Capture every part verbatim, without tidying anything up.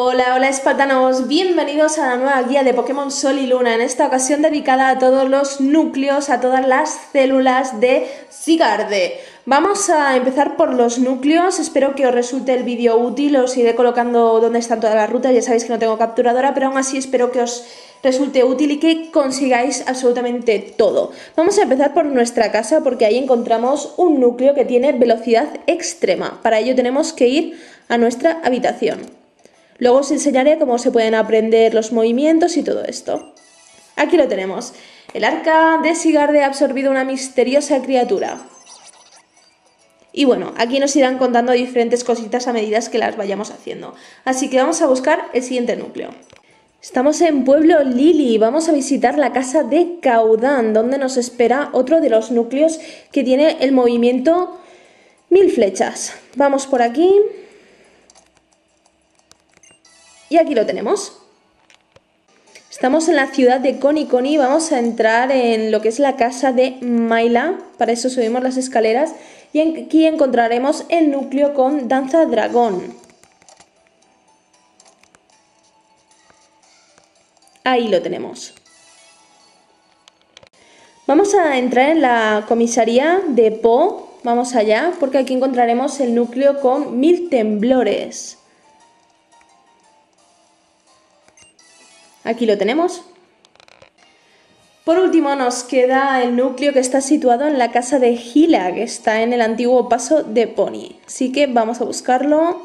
Hola, hola espartanos, bienvenidos a la nueva guía de Pokémon Sol y Luna, en esta ocasión dedicada a todos los núcleos, a todas las células de Zygarde. Vamos a empezar por los núcleos, espero que os resulte el vídeo útil, os iré colocando dónde están todas las rutas, ya sabéis que no tengo capturadora, pero aún así espero que os resulte útil y que consigáis absolutamente todo. Vamos a empezar por nuestra casa porque ahí encontramos un núcleo que tiene velocidad extrema, para ello tenemos que ir a nuestra habitación. Luego os enseñaré cómo se pueden aprender los movimientos y todo esto. Aquí lo tenemos. El arca de Zygarde ha absorbido una misteriosa criatura. Y bueno, aquí nos irán contando diferentes cositas a medida que las vayamos haciendo. Así que vamos a buscar el siguiente núcleo. Estamos en Pueblo Lili, vamos a visitar la casa de Caudán, donde nos espera otro de los núcleos que tiene el movimiento mil flechas. Vamos por aquí. Y aquí lo tenemos. Estamos en la ciudad de Konikoni, vamos a entrar en lo que es la casa de Mayla, para eso subimos las escaleras y aquí encontraremos el núcleo con Danza Dragón. Ahí lo tenemos. Vamos a entrar en la comisaría de Po, vamos allá, porque aquí encontraremos el núcleo con mil temblores. Aquí lo tenemos. Por último nos queda el núcleo que está situado en la casa de Gila, que está en el antiguo paso de Pony. Así que vamos a buscarlo.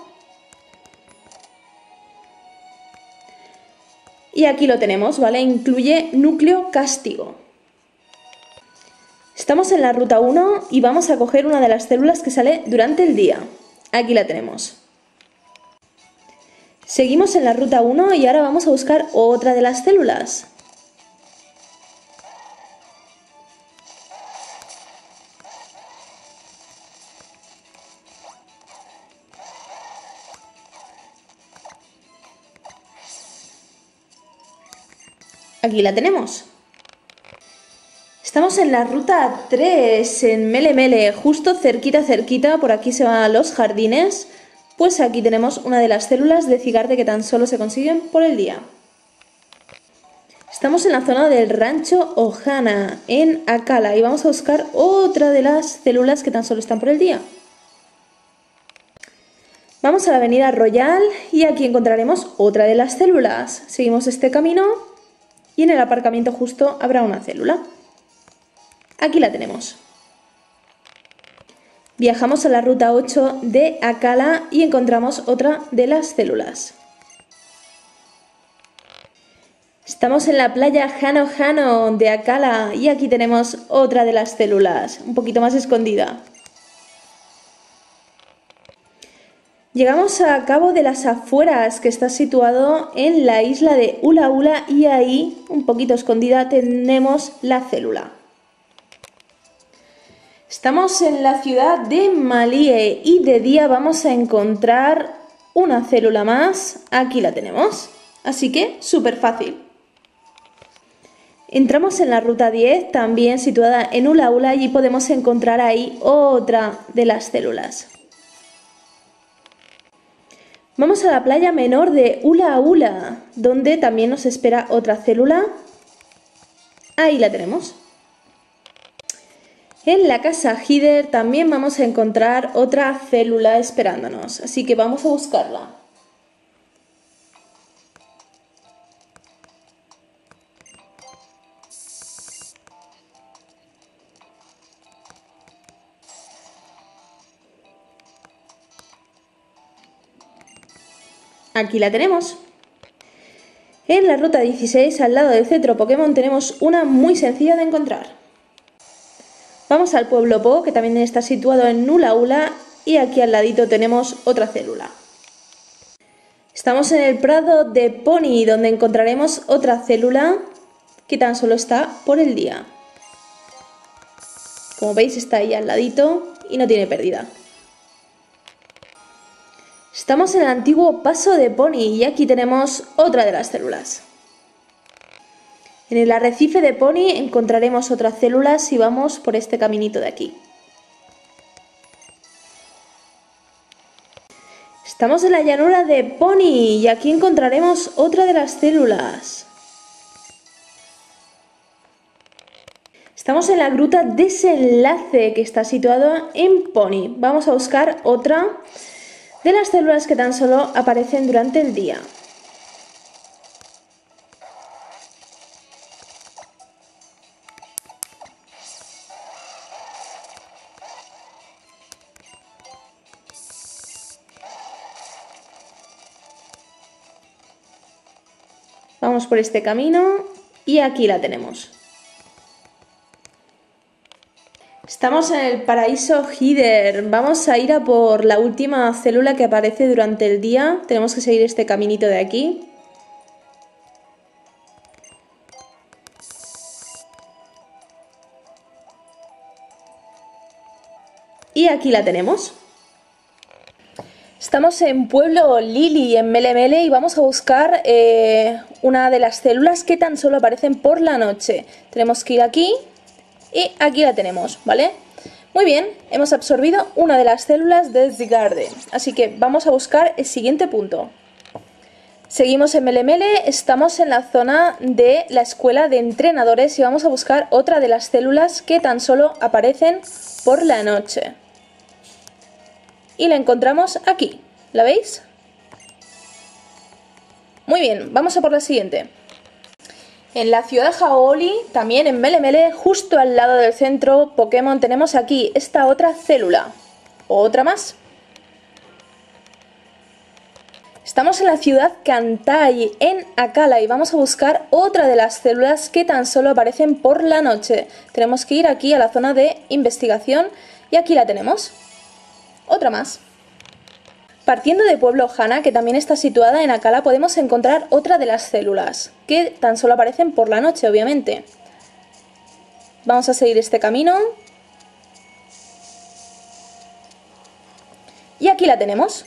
Y aquí lo tenemos, ¿vale? Incluye núcleo castigo. Estamos en la ruta uno y vamos a coger una de las células que sale durante el día. Aquí la tenemos. Seguimos en la ruta uno y ahora vamos a buscar otra de las células. Aquí la tenemos. Estamos en la ruta tres, en Mele Mele, justo cerquita, cerquita, por aquí se van los jardines. Pues aquí tenemos una de las células de Zygarde que tan solo se consiguen por el día. Estamos en la zona del rancho Ohana, en Akala, y vamos a buscar otra de las células que tan solo están por el día. Vamos a la avenida Royal y aquí encontraremos otra de las células. Seguimos este camino y en el aparcamiento justo habrá una célula. Aquí la tenemos. Viajamos a la ruta ocho de Akala y encontramos otra de las células. Estamos en la playa Hano Hano de Akala y aquí tenemos otra de las células, un poquito más escondida. Llegamos a Cabo de las Afueras, que está situado en la isla de Ula Ula, y ahí, un poquito escondida, tenemos la célula. Estamos en la ciudad de Malie y de día vamos a encontrar una célula más. Aquí la tenemos. Así que súper fácil. Entramos en la ruta diez, también situada en Ula Ula, y podemos encontrar ahí otra de las células. Vamos a la playa menor de Ula Ula, donde también nos espera otra célula. Ahí la tenemos. En la casa Hider también vamos a encontrar otra célula esperándonos, así que vamos a buscarla. Aquí la tenemos. En la ruta dieciséis, al lado del centro Pokémon, tenemos una muy sencilla de encontrar. Vamos al pueblo Po, que también está situado en Ula Ula, y aquí al ladito tenemos otra célula. Estamos en el prado de Pony, donde encontraremos otra célula que tan solo está por el día. Como veis, está ahí al ladito y no tiene pérdida. Estamos en el antiguo paso de Pony y aquí tenemos otra de las células. En el arrecife de Pony encontraremos otras células si vamos por este caminito de aquí. Estamos en la llanura de Pony y aquí encontraremos otra de las células. Estamos en la gruta Desenlace, que está situado en Pony. Vamos a buscar otra de las células que tan solo aparecen durante el día. Vamos por este camino y aquí la tenemos. Estamos en el paraíso Heather. Vamos a ir a por la última célula que aparece durante el día. Tenemos que seguir este caminito de aquí. Y aquí la tenemos. Estamos en Pueblo Lily, en Mele Mele, y vamos a buscar eh, una de las células que tan solo aparecen por la noche. Tenemos que ir aquí y aquí la tenemos, ¿vale? Muy bien, hemos absorbido una de las células de Zygarde, así que vamos a buscar el siguiente punto. Seguimos en Mele Mele, estamos en la zona de la escuela de entrenadores y vamos a buscar otra de las células que tan solo aparecen por la noche. Y la encontramos aquí, ¿la veis? Muy bien, vamos a por la siguiente. En la ciudad de Jaoli, también en Mele Mele, justo al lado del centro Pokémon, tenemos aquí esta otra célula. Otra más. Estamos en la ciudad Kantai, en Akala, y vamos a buscar otra de las células que tan solo aparecen por la noche. Tenemos que ir aquí a la zona de investigación y aquí la tenemos. Otra más. Partiendo de Pueblo Hana, que también está situada en Akala, podemos encontrar otra de las células, que tan solo aparecen por la noche, obviamente. Vamos a seguir este camino. Y aquí la tenemos.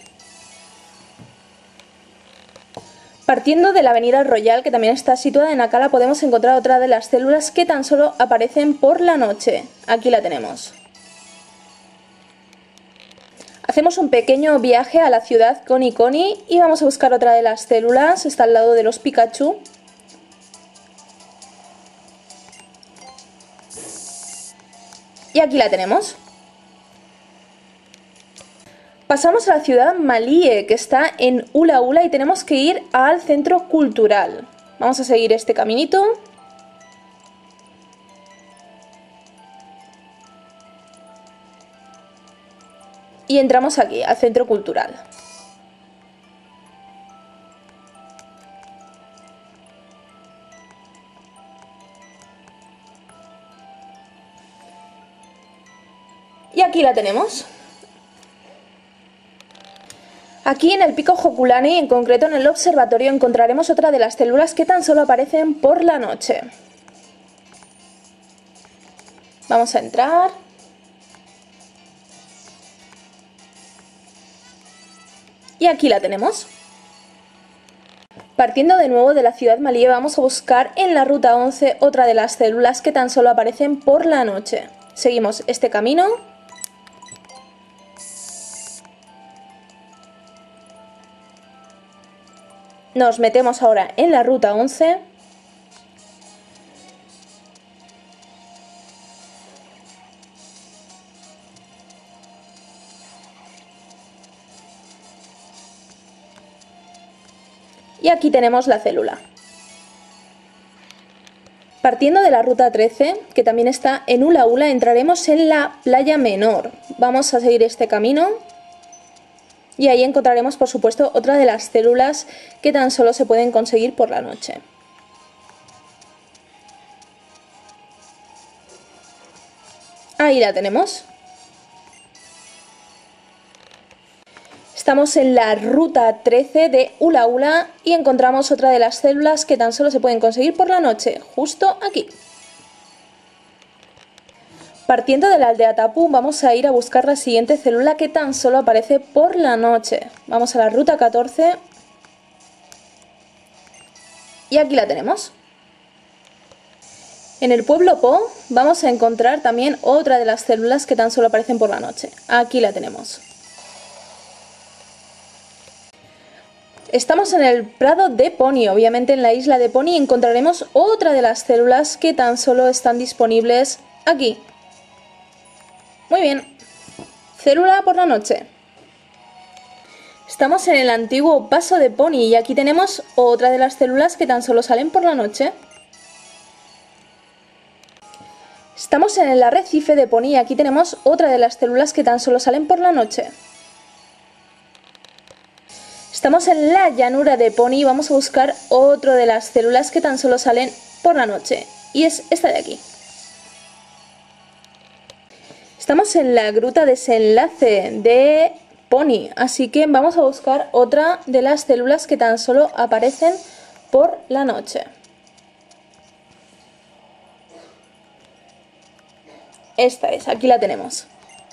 Partiendo de la avenida Royal, que también está situada en Akala, podemos encontrar otra de las células que tan solo aparecen por la noche. Aquí la tenemos. Hacemos un pequeño viaje a la ciudad Koni Koni y vamos a buscar otra de las células. Está al lado de los Pikachu. Y aquí la tenemos. Pasamos a la ciudad Malie, que está en Ula Ula, y tenemos que ir al centro cultural. Vamos a seguir este caminito. Y entramos aquí, al centro cultural. Y aquí la tenemos. Aquí en el pico Hokulani, en concreto en el observatorio, encontraremos otra de las células que tan solo aparecen por la noche. Vamos a entrar. Y aquí la tenemos. Partiendo de nuevo de la ciudad Malie, vamos a buscar en la ruta once otra de las células que tan solo aparecen por la noche. Seguimos este camino. Nos metemos ahora en la ruta once. Y aquí tenemos la célula. Partiendo de la ruta trece, que también está en Ula Ula, entraremos en la playa menor. Vamos a seguir este camino. Y ahí encontraremos, por supuesto, otra de las células que tan solo se pueden conseguir por la noche. Ahí la tenemos. Estamos en la ruta trece de Ula Ula y encontramos otra de las células que tan solo se pueden conseguir por la noche, justo aquí. Partiendo de la aldea Tapu, vamos a ir a buscar la siguiente célula que tan solo aparece por la noche. Vamos a la ruta catorce y aquí la tenemos. En el pueblo Po vamos a encontrar también otra de las células que tan solo aparecen por la noche. Aquí la tenemos. Estamos en el prado de Pony. Obviamente en la isla de Pony encontraremos otra de las células que tan solo están disponibles aquí. Muy bien. Célula por la noche. Estamos en el antiguo paso de Pony y aquí tenemos otra de las células que tan solo salen por la noche. Estamos en el arrecife de Pony y aquí tenemos otra de las células que tan solo salen por la noche. Estamos en la llanura de Pony y vamos a buscar otra de las células que tan solo salen por la noche. Y es esta de aquí. Estamos en la gruta desenlace de Pony, así que vamos a buscar otra de las células que tan solo aparecen por la noche. Esta es, aquí la tenemos.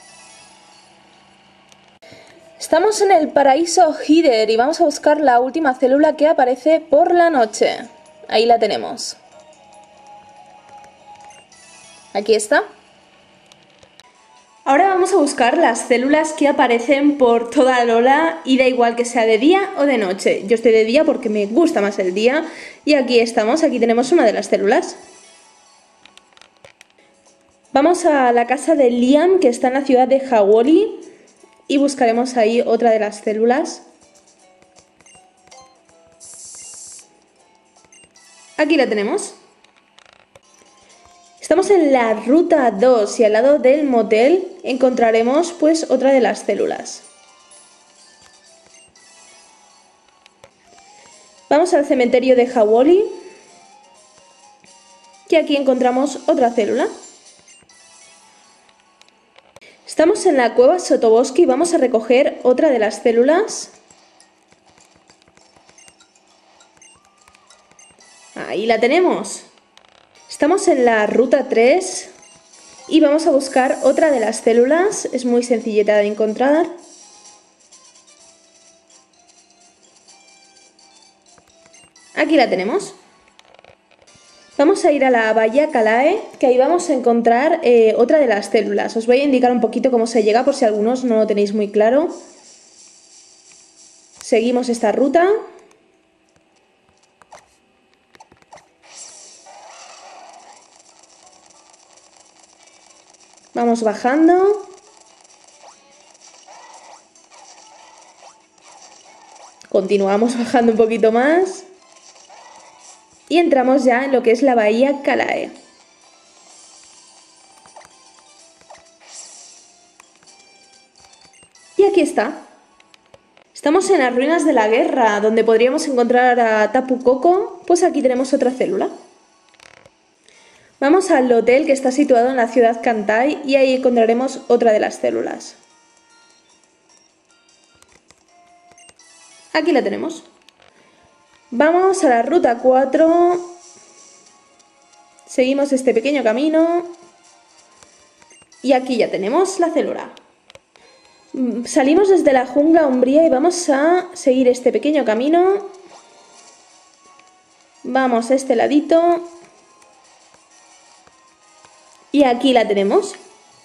Estamos en el paraíso Hider y vamos a buscar la última célula que aparece por la noche. Ahí la tenemos. Aquí está. Ahora vamos a buscar las células que aparecen por toda Lola y da igual que sea de día o de noche. Yo estoy de día porque me gusta más el día y aquí estamos, aquí tenemos una de las células. Vamos a la casa de Liam que está en la ciudad de Hawoli y buscaremos ahí otra de las células. Aquí la tenemos. Estamos en la ruta dos y al lado del motel encontraremos pues otra de las células. Vamos al cementerio de Hawoli, que aquí encontramos otra célula. Estamos en la cueva Sotobosque y vamos a recoger otra de las células. Ahí la tenemos. Estamos en la ruta tres y vamos a buscar otra de las células. Es muy sencillita de encontrar. Aquí la tenemos. Vamos a ir a la bahía Calae, que ahí vamos a encontrar eh, otra de las células. Os voy a indicar un poquito cómo se llega por si algunos no lo tenéis muy claro. Seguimos esta ruta. Vamos bajando. Continuamos bajando un poquito más. Y entramos ya en lo que es la bahía Calae. Y aquí está. Estamos en las ruinas de la guerra, donde podríamos encontrar a Tapu Koko. Pues aquí tenemos otra célula. Vamos al hotel que está situado en la ciudad Kantai y ahí encontraremos otra de las células. Aquí la tenemos. Vamos a la ruta cuatro. Seguimos este pequeño camino. Y aquí ya tenemos la célula. Salimos desde la jungla umbría y vamos a seguir este pequeño camino. Vamos a este ladito. Y aquí la tenemos.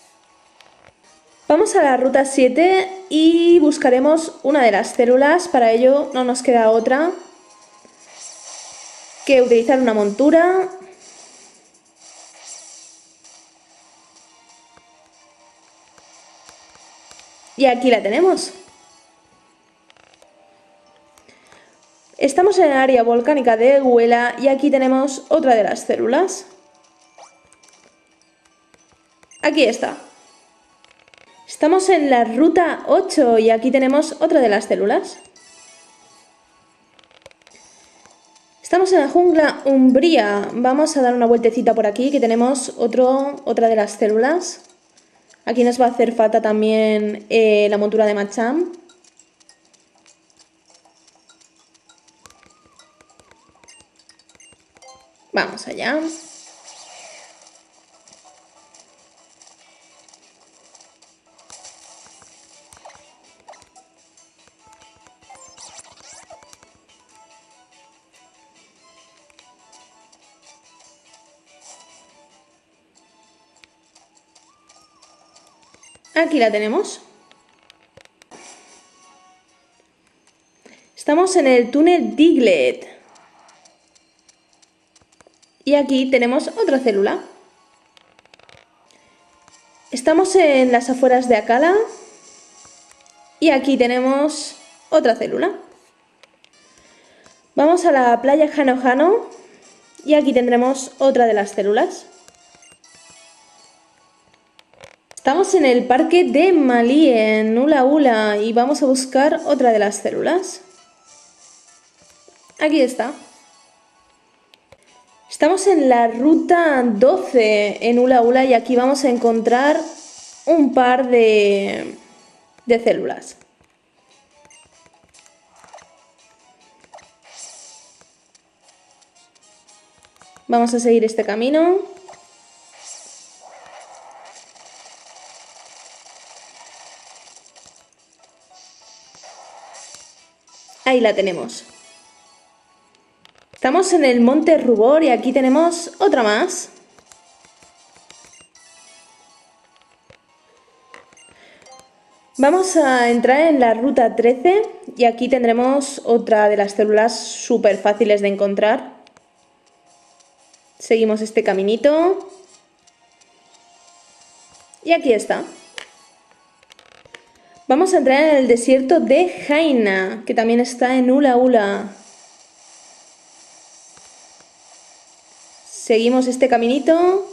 Vamos a la ruta siete y buscaremos una de las células. Para ello no nos queda otra que utilizar una montura. Y aquí la tenemos. Estamos en el área volcánica de Huela y aquí tenemos otra de las células. Aquí está. Estamos en la ruta ocho y aquí tenemos otra de las células. Estamos en la jungla umbría. Vamos a dar una vueltecita por aquí que tenemos otro, otra de las células. Aquí nos va a hacer falta también eh, la montura de Machamp. Vamos allá. Aquí la tenemos. Estamos en el túnel Diglett. Y aquí tenemos otra célula. Estamos en las afueras de Akkala. Y aquí tenemos otra célula. Vamos a la playa Hano Hano. Y aquí tendremos otra de las células. Estamos en el parque de Malie, en Ula Ula, y vamos a buscar otra de las células. Aquí está. Estamos en la ruta doce en Ula Ula y aquí vamos a encontrar un par de, de células. Vamos a seguir este camino. Ahí la tenemos. Estamos en el monte Rubor y aquí tenemos otra más. Vamos a entrar en la ruta trece y aquí tendremos otra de las células súper fáciles de encontrar. Seguimos este caminito. Y aquí está. Vamos a entrar en el desierto de Jaina, que también está en Ula Ula. Seguimos este caminito.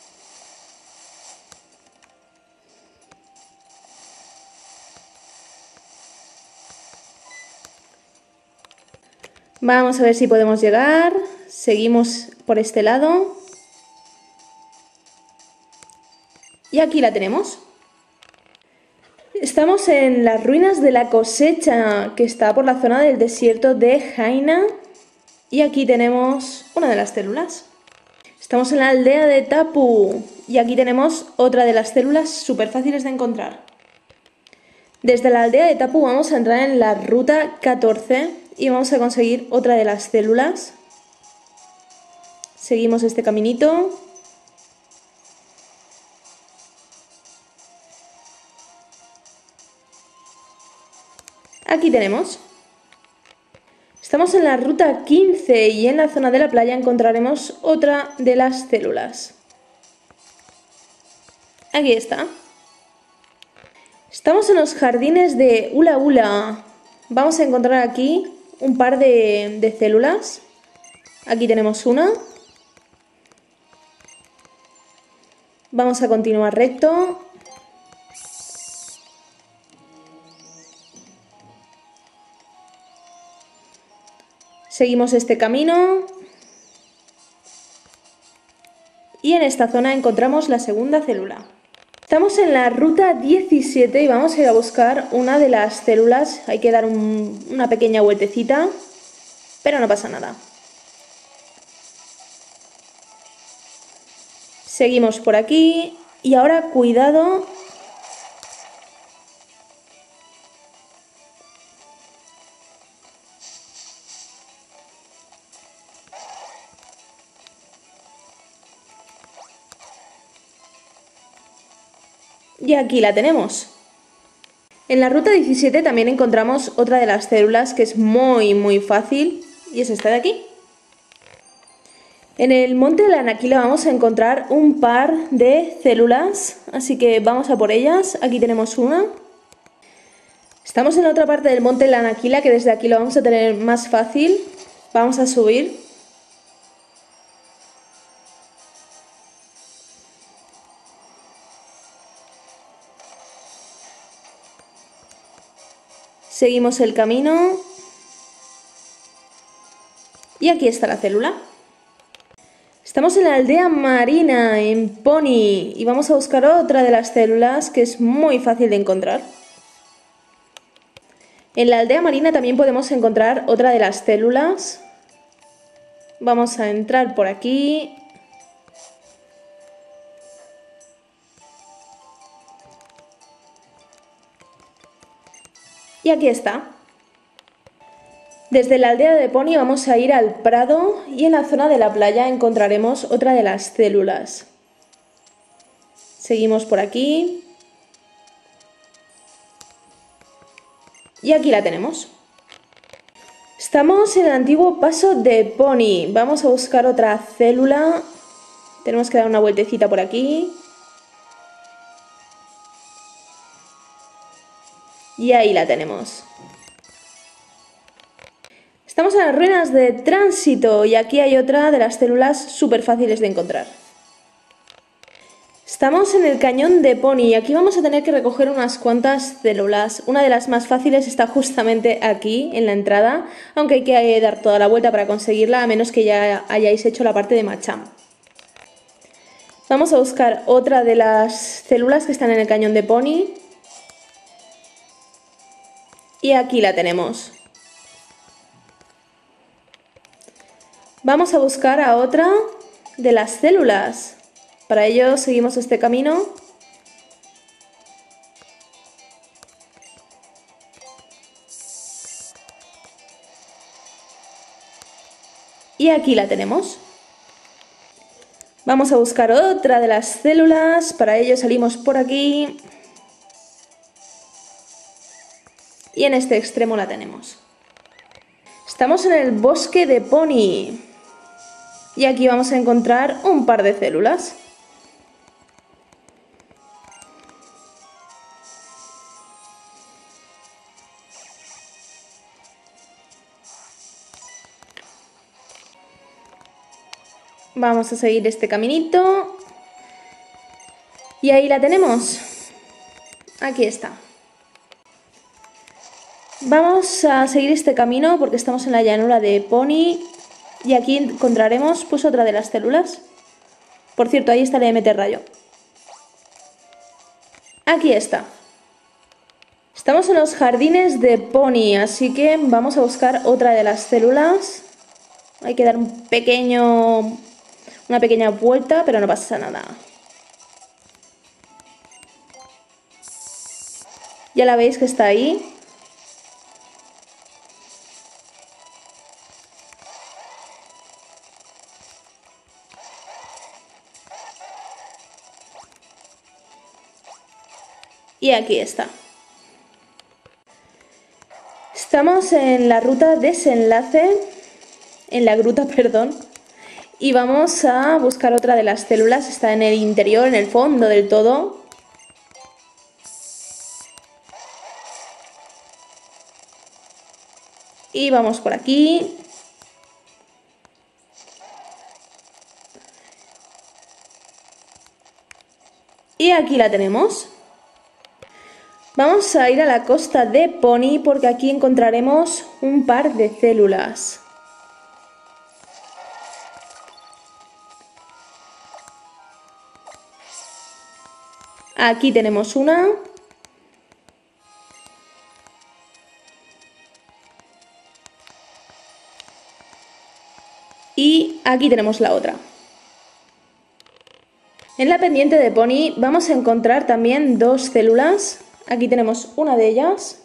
Vamos a ver si podemos llegar. Seguimos por este lado. Y aquí la tenemos. Estamos en las ruinas de la cosecha, que está por la zona del desierto de Jaina. Y aquí tenemos una de las células. Estamos en la aldea de Tapu. Y aquí tenemos otra de las células súper fáciles de encontrar. Desde la aldea de Tapu vamos a entrar en la ruta catorce y vamos a conseguir otra de las células. Seguimos este caminito. Aquí tenemos. Estamos en la ruta quince y en la zona de la playa encontraremos otra de las células. Aquí está. Estamos en los jardines de Ula Ula. Vamos a encontrar aquí un par de, de células. Aquí tenemos una. Vamos a continuar recto. Seguimos este camino. Y en esta zona encontramos la segunda célula. Estamos en la ruta diecisiete y vamos a ir a buscar una de las células. Hay que dar un, una pequeña vueltecita, pero no pasa nada. Seguimos por aquí y ahora cuidado. Y aquí la tenemos. En la ruta diecisiete también encontramos otra de las células que es muy muy fácil y es esta de aquí. En el monte de la Anaquila vamos a encontrar un par de células, así que vamos a por ellas. Aquí tenemos una. Estamos en la otra parte del monte de la Anaquila, que desde aquí lo vamos a tener más fácil. Vamos a subir. Seguimos el camino. Y aquí está la célula. Estamos en la aldea marina, en Pony, y vamos a buscar otra de las células que es muy fácil de encontrar. En la aldea marina también podemos encontrar otra de las células. Vamos a entrar por aquí. Y aquí está. Desde la aldea de Pony vamos a ir al prado y en la zona de la playa encontraremos otra de las células. Seguimos por aquí. Y aquí la tenemos. Estamos en el antiguo paso de Pony. Vamos a buscar otra célula. Tenemos que dar una vueltecita por aquí. Y ahí la tenemos. Estamos en las ruinas de tránsito y aquí hay otra de las células súper fáciles de encontrar. Estamos en el cañón de Pony y aquí vamos a tener que recoger unas cuantas células. Una de las más fáciles está justamente aquí, en la entrada, aunque hay que dar toda la vuelta para conseguirla, a menos que ya hayáis hecho la parte de Machamp. Vamos a buscar otra de las células que están en el cañón de Pony. Y aquí la tenemos. Vamos a buscar a otra de las células. Para ello seguimos este camino. Y aquí la tenemos. Vamos a buscar otra de las células. Para ello salimos por aquí. Y en este extremo la tenemos. Estamos en el bosque de Pony. Y aquí vamos a encontrar un par de células. Vamos a seguir este caminito. Y ahí la tenemos. Aquí está. Vamos a seguir este camino porque estamos en la llanura de Pony. Y aquí encontraremos pues otra de las células. Por cierto, ahí está la M T rayo. Aquí está. Estamos en los jardines de Pony, así que vamos a buscar otra de las células. Hay que dar un pequeño, una pequeña vuelta, pero no pasa nada. Ya la veis que está ahí. Y aquí está. Estamos en la ruta desenlace, en la gruta, perdón, y vamos a buscar otra de las células. Está en el interior, en el fondo del todo. Y vamos por aquí. Y aquí la tenemos. Vamos a ir a la costa de Pony porque aquí encontraremos un par de células. Aquí tenemos una. Y aquí tenemos la otra. En la pendiente de Pony vamos a encontrar también dos células. Aquí tenemos una de ellas.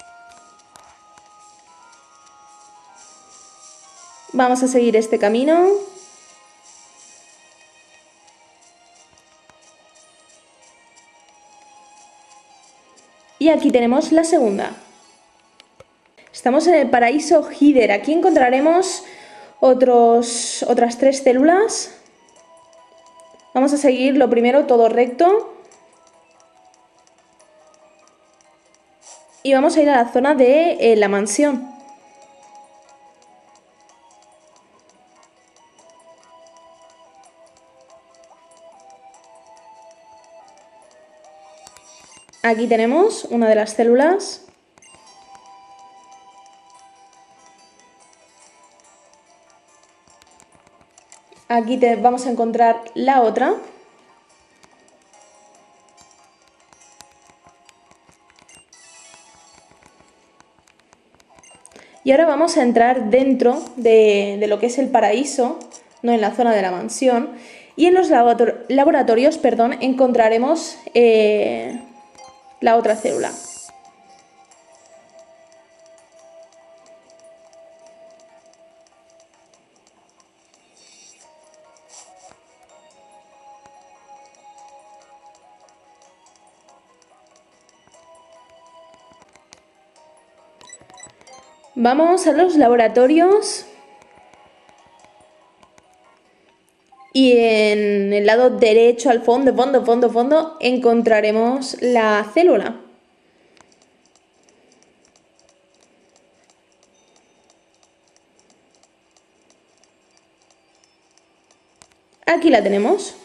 Vamos a seguir este camino. Y aquí tenemos la segunda. Estamos en el paraíso Hider. Aquí encontraremos otros, otras tres células. Vamos a seguir lo primero todo recto. Y vamos a ir a la zona de eh, la mansión. Aquí tenemos una de las células. Aquí te, vamos a encontrar la otra. Y ahora vamos a entrar dentro de, de lo que es el paraíso, no en la zona de la mansión. Y en los laborator laboratorios, perdón, encontraremos eh, la otra célula. Vamos a los laboratorios. Y en el lado derecho, al fondo, fondo, fondo, fondo, encontraremos la célula. Aquí la tenemos.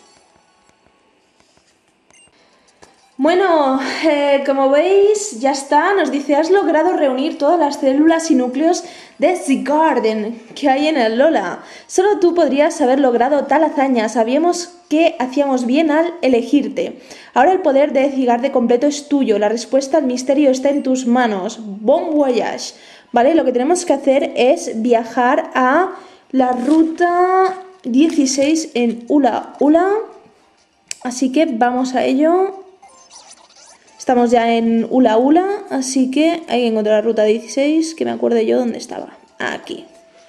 Bueno, eh, como veis, ya está. Nos dice, has logrado reunir todas las células y núcleos de Seagarden que hay en el Lola. Solo tú podrías haber logrado tal hazaña. Sabíamos que hacíamos bien al elegirte. Ahora el poder de Seagarden completo es tuyo. La respuesta al misterio está en tus manos. Bon voyage. Vale, lo que tenemos que hacer es viajar a la ruta dieciséis en Ula Ula. Así que vamos a ello. Estamos ya en Ula Ula, así que hay que encontrar la ruta dieciséis, que me acuerde yo dónde estaba. Aquí.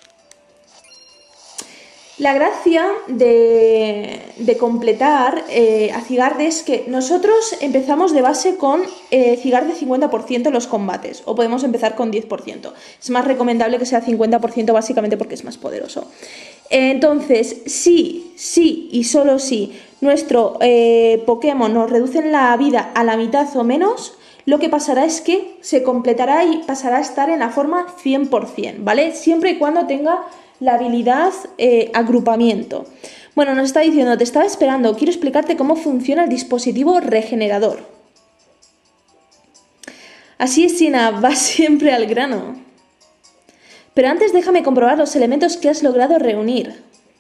La gracia de, de completar eh, a Seagarden es que nosotros empezamos de base con eh, Seagarden cincuenta por ciento en los combates, o podemos empezar con diez por ciento. Es más recomendable que sea cincuenta por ciento básicamente porque es más poderoso. Entonces, sí, sí y solo si nuestro eh, Pokémon nos reduce la vida a la mitad o menos, lo que pasará es que se completará y pasará a estar en la forma cien por cien, ¿vale? Siempre y cuando tenga la habilidad eh, agrupamiento. Bueno, nos está diciendo, te estaba esperando, quiero explicarte cómo funciona el dispositivo regenerador. Así es, Sina, va siempre al grano. Pero antes déjame comprobar los elementos que has logrado reunir.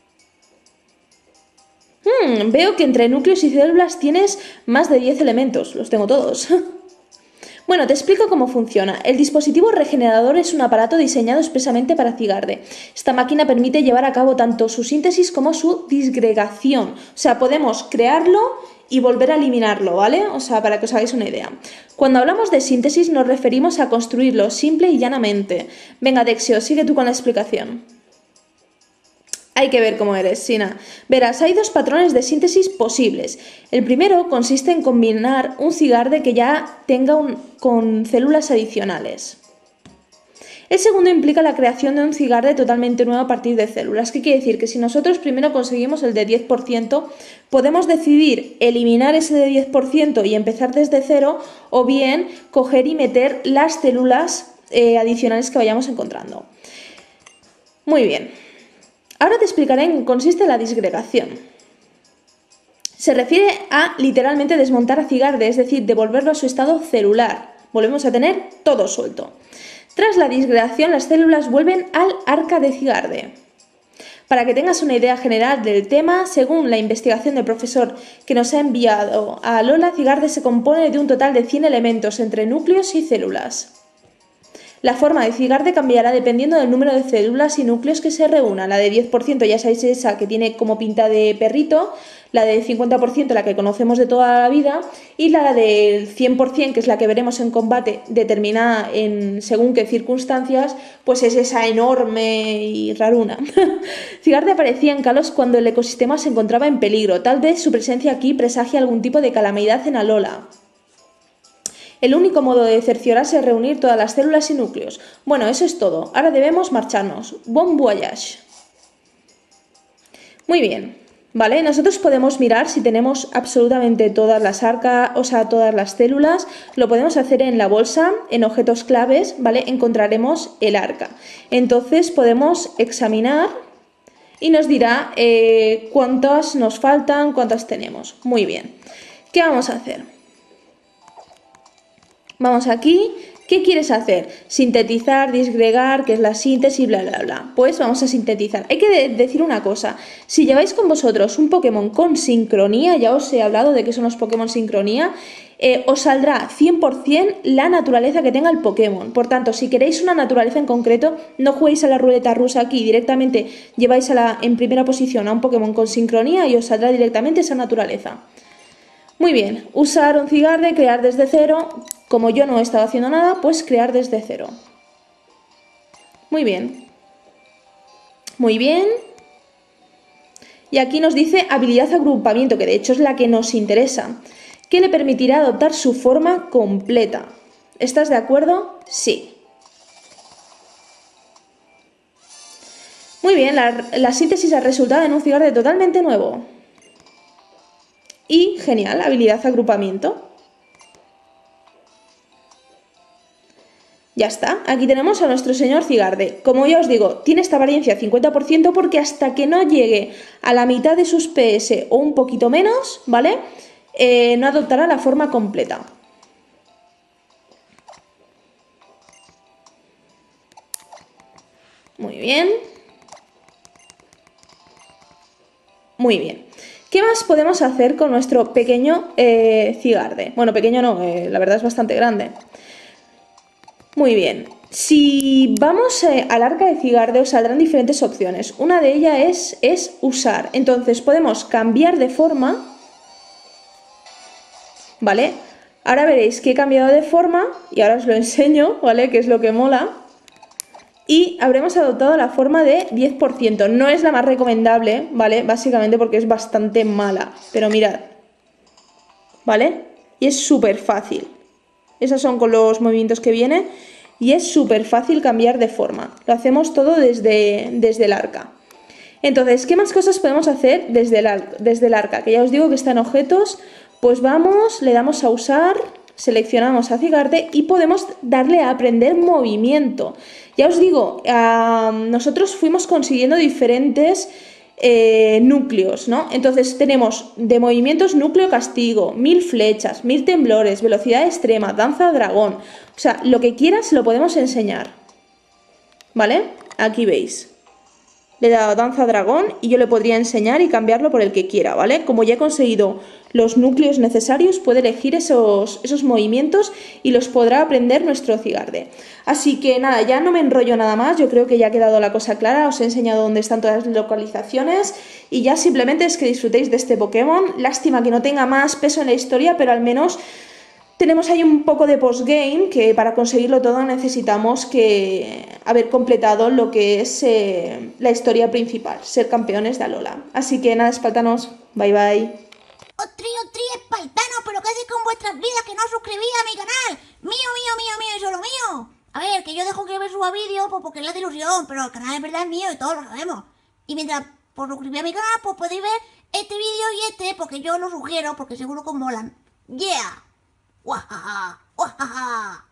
Hmm, veo que entre núcleos y células tienes más de diez elementos. Los tengo todos. Bueno, te explico cómo funciona. El dispositivo regenerador es un aparato diseñado expresamente para Seagarden. Esta máquina permite llevar a cabo tanto su síntesis como su disgregación. O sea, podemos crearlo y volver a eliminarlo, ¿vale? O sea, para que os hagáis una idea. Cuando hablamos de síntesis nos referimos a construirlo simple y llanamente. Venga, Dexio, sigue tú con la explicación. Hay que ver cómo eres, Sina. Verás, hay dos patrones de síntesis posibles. El primero consiste en combinar un Seagarden que ya tenga un, con células adicionales. El segundo implica la creación de un Seagarden totalmente nuevo a partir de células. ¿Qué quiere decir? Que si nosotros primero conseguimos el de diez por ciento, podemos decidir eliminar ese de diez por ciento y empezar desde cero, o bien coger y meter las células eh, adicionales que vayamos encontrando. Muy bien. Ahora te explicaré en qué consiste la disgregación. Se refiere a literalmente desmontar a Seagarden, es decir, devolverlo a su estado celular. Volvemos a tener todo suelto. Tras la disgregación, las células vuelven al arca de Seagarden. Para que tengas una idea general del tema, según la investigación del profesor que nos ha enviado a Lola, Seagarden se compone de un total de cien elementos entre núcleos y células. La forma de Seagarden cambiará dependiendo del número de células y núcleos que se reúnan. La de diez por ciento ya sabéis, esa que tiene como pinta de perrito, la de cincuenta por ciento la que conocemos de toda la vida y la del cien por ciento, que es la que veremos en combate determinada en según qué circunstancias, pues es esa enorme y raruna. Seagarden aparecía en Kalos cuando el ecosistema se encontraba en peligro. Tal vez su presencia aquí presagia algún tipo de calamidad en Alola. El único modo de cerciorarse es reunir todas las células y núcleos. Bueno, eso es todo. Ahora debemos marcharnos. Bon voyage. Muy bien. Vale, nosotros podemos mirar si tenemos absolutamente todas las arcas, o sea, todas las células. Lo podemos hacer en la bolsa, en objetos claves, ¿vale? Encontraremos el arca. Entonces podemos examinar y nos dirá eh, cuántas nos faltan, cuántas tenemos. Muy bien. ¿Qué vamos a hacer? Vamos aquí, ¿qué quieres hacer? Sintetizar, disgregar, que es la síntesis, bla, bla, bla. Pues vamos a sintetizar. Hay que de decir una cosa, si lleváis con vosotros un Pokémon con sincronía, ya os he hablado de qué son los Pokémon sincronía, eh, os saldrá cien por cien la naturaleza que tenga el Pokémon. Por tanto, si queréis una naturaleza en concreto, no juguéis a la ruleta rusa aquí, directamente lleváis a la, en primera posición a un Pokémon con sincronía y os saldrá directamente esa naturaleza. Muy bien, usar un Seagarden, crear desde cero. Como yo no he estado haciendo nada, pues crear desde cero. Muy bien. Muy bien. Y aquí nos dice habilidad agrupamiento, que de hecho es la que nos interesa, que le permitirá adoptar su forma completa. ¿Estás de acuerdo? Sí. Muy bien, la, la síntesis ha resultado en un Cigarde totalmente nuevo. Y genial, habilidad agrupamiento. Ya está, aquí tenemos a nuestro señor Cigarde. Como ya os digo, tiene esta apariencia cincuenta por ciento porque hasta que no llegue a la mitad de sus P S o un poquito menos, ¿vale? Eh, no adoptará la forma completa. Muy bien. Muy bien. ¿Qué más podemos hacer con nuestro pequeño eh, Cigarde? Bueno, pequeño no, eh, la verdad es bastante grande. Muy bien. Si vamos eh, al arca de Cigarde os saldrán diferentes opciones. Una de ellas es, es usar. Entonces podemos cambiar de forma. ¿Vale? Ahora veréis que he cambiado de forma y ahora os lo enseño, ¿vale? Que es lo que mola. Y habremos adoptado la forma de diez por ciento. No es la más recomendable, ¿vale? Básicamente porque es bastante mala. Pero mirad. ¿Vale? Y es súper fácil. Esos son con los movimientos que viene. Y es súper fácil cambiar de forma. Lo hacemos todo desde, desde el arca. Entonces, ¿qué más cosas podemos hacer desde el, desde el arca? Que ya os digo que está en objetos. Pues vamos, le damos a usar, seleccionamos a Cigarde y podemos darle a aprender movimiento. Ya os digo, uh, nosotros fuimos consiguiendo diferentes eh, núcleos, ¿no? Entonces tenemos de movimientos núcleo castigo, mil flechas, mil temblores, velocidad extrema, danza dragón. O sea, lo que quieras lo podemos enseñar. ¿Vale? Aquí veis. Le he dado danza dragón y yo le podría enseñar y cambiarlo por el que quiera, ¿vale? Como ya he conseguido los núcleos necesarios, puede elegir esos, esos movimientos y los podrá aprender nuestro Cigarde. Así que nada, ya no me enrollo nada más, yo creo que ya ha quedado la cosa clara, os he enseñado dónde están todas las localizaciones y ya simplemente es que disfrutéis de este Pokémon. Lástima que no tenga más peso en la historia, pero al menos tenemos ahí un poco de postgame, que para conseguirlo todo necesitamos que haber completado lo que es eh, la historia principal, ser campeones de Alola. Así que nada, espártanos, bye bye. Otri, otri, espartano, pero ¿qué hacéis con vuestras vidas que no os suscribís a mi canal? Mío, mío, mío, mío y solo mío. A ver, que yo dejo que me suba vídeos pues porque es la de ilusión, pero el canal en verdad es mío y todos lo sabemos. Y mientras por suscribir a mi canal, pues podéis ver este vídeo y este, porque yo lo sugiero, porque seguro que os molan. ¡Yeah! ¡Wahaha! ¡Wahaha!